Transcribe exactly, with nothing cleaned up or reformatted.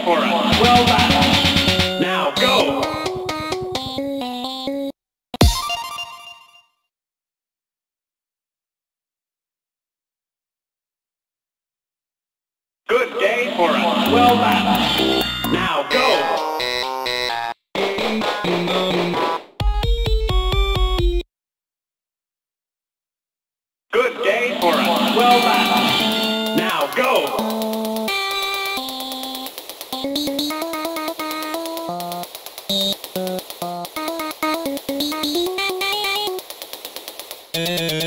for a twelve battle. Now go! Good day for a twelve battle. Now go! Good day for a twelve battle. Now go!